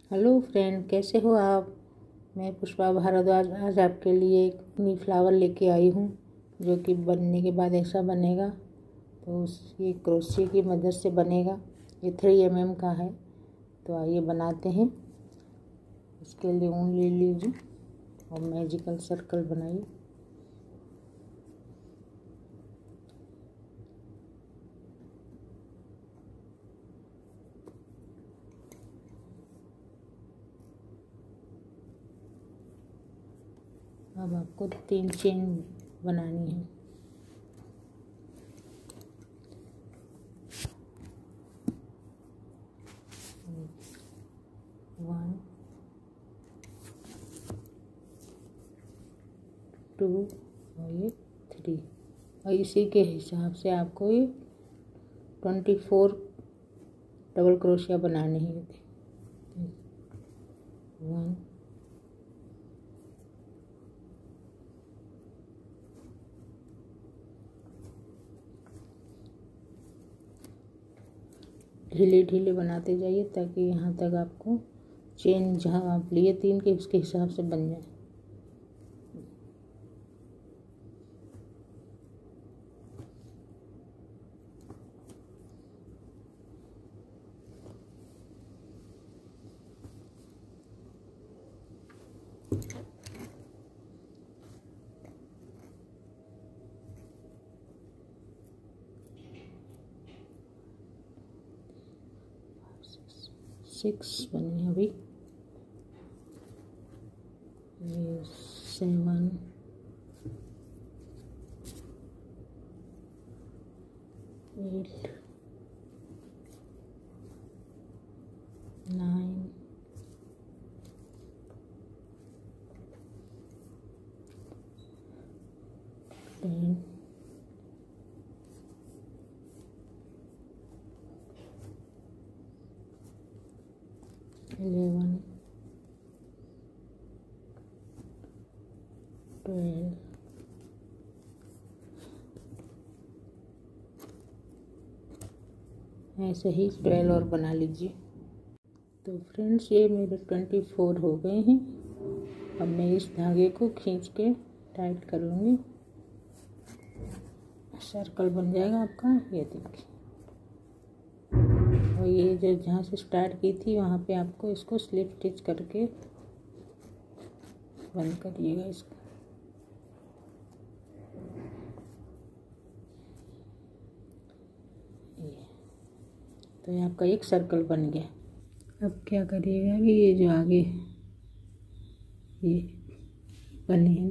Hello friend, कैसे हो आप। मैं पुष्पा भारद्वाज आज आपके लिए एक नी फ्लावर लेके आई हूँ, जो कि बनने के बाद ऐसा बनेगा। तो ये क्रोशिया की मदद से बनेगा। ये 3 mm का है। तो आइए बनाते हैं। इसके लिए ऊन ले लीजिए और मैजिकल सर्कल बनाइए। अब आपको 3 चेन बनानी है। वन, 2 और ये 3। और इसी के हिसाब से आपको ये 24 डबल क्रोशिया बनाने ही होते। 1, ढीले ढीले बनाते जाइए ताकि यहाँ तक आपको चेन जहाँ आप लिए 3 के उसके हिसाब से बन जाए। सिक्स बने अभी। ये 7, 8, 9, 10, 11, 12, ऐसे ही 12 और बना लीजिए। तो फ्रेंड्स, ये मेरे 24 हो गए हैं। अब मैं इस धागे को खींच के टाइट कर लूँगी। सर्कल बन जाएगा आपका। ये देखिए। और ये जो जहाँ से स्टार्ट की थी वहाँ पे आपको इसको स्लिप स्टिच करके बंद करिएगा इसको। तो ये आपका एक सर्कल बन गया। अब क्या करिएगा कि ये जो आगे ये बने हैं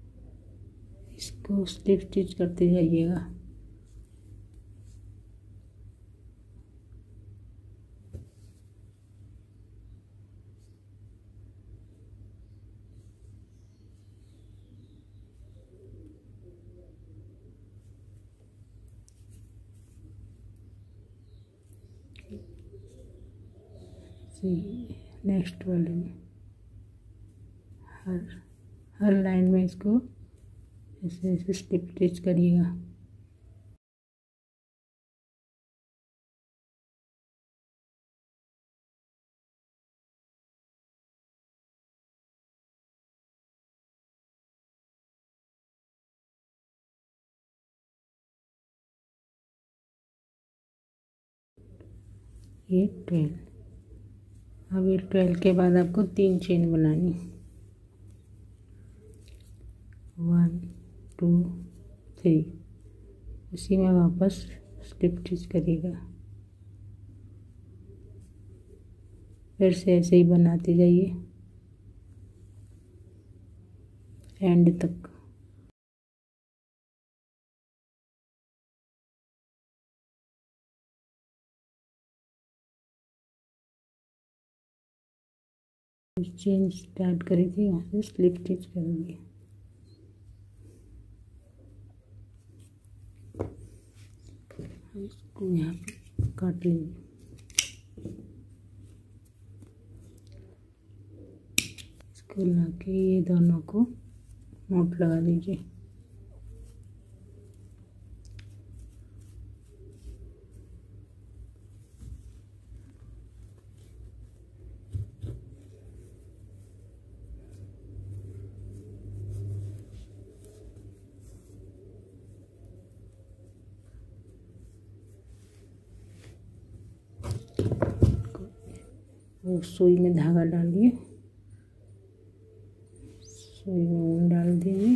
इसको स्लिप स्टिच करते जाइएगा। नेक्स्ट वाले में हर लाइन में इसको ऐसे ऐसे स्लिप स्टिच करिएगा। ये 12। अब ये 12 के बाद आपको 3 चेन बनानी। 1, 2, 3। उसी में वापस स्लिप स्टिच करिएगा। फिर से ऐसे ही बनाते जाइए एंड तक। चेन स्टार्ट करी थी वहाँ से स्लिप स्टिच करूँगी। इसको यहाँ पे काट लीजिए। इसको ला के ये दोनों को नोट लगा दीजिए। और सुई में धागा डालिए, सुई में ऊन डाल दीजिए,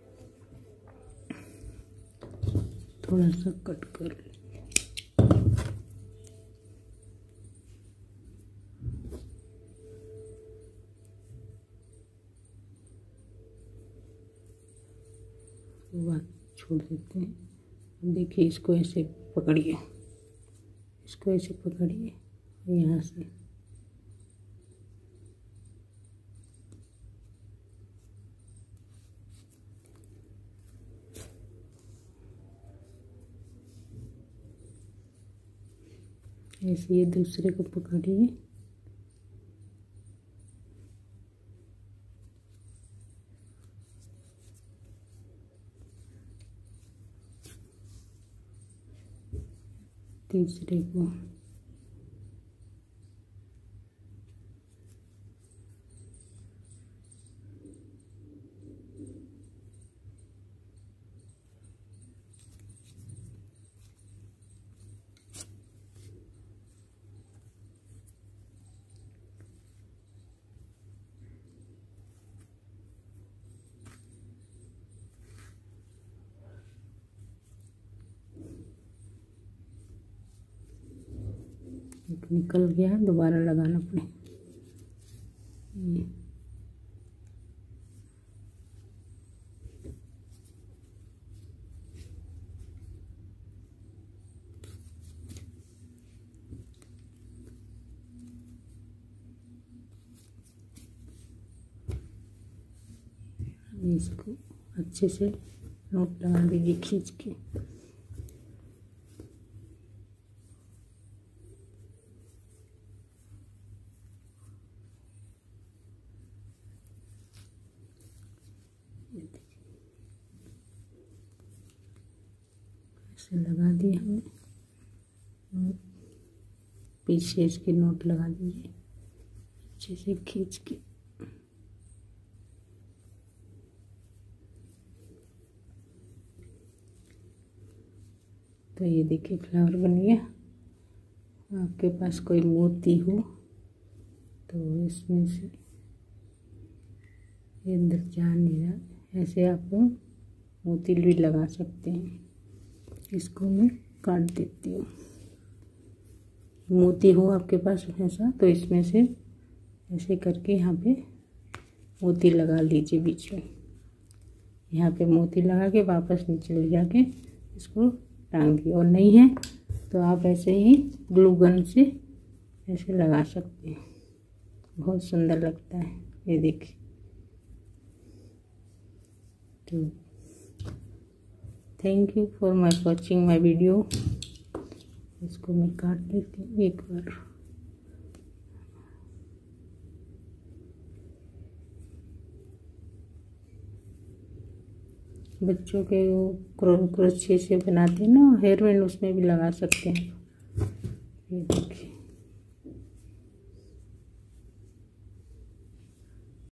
थोड़ा सा कट कर लीजिए। बात छोड़ देते हैं। अब देखिए, इसको ऐसे पकड़िए, इसको ऐसे पकड़िए यहाँ से ऐसे ये दूसरे को पकड़िए, तीसरे को निकल गया, दोबारा लगाना पड़े। इसको अच्छे से नोट लगा दीजिए खींच के। ऐसे लगा दिए हमने, पीछे इसके नोट लगा दीजिए अच्छे से खींच के। तो ये देखिए फ्लावर बन गया। आपके पास कोई मोती हो तो इसमें से ये अंदर जा नहीं रहा, ऐसे आप मोती भी लगा सकते हैं। इसको मैं काट देती हूँ। मोती हो आपके पास ऐसा तो इसमें से ऐसे करके यहाँ पे मोती लगा लीजिए बीच में। यहाँ पे मोती लगा के वापस नीचे ले जाके इसको टांग दिए। और नहीं है तो आप ऐसे ही ग्लू गन से ऐसे लगा सकते हैं, बहुत सुंदर लगता है। ये देखिए। तो thank you for watching my video. इसको मैं काट लेती हूँ एक बार। बच्चों के वो क्रोशे से बनाते हैं ना हेयर बैंड, उसमें भी लगा सकते हैं। ये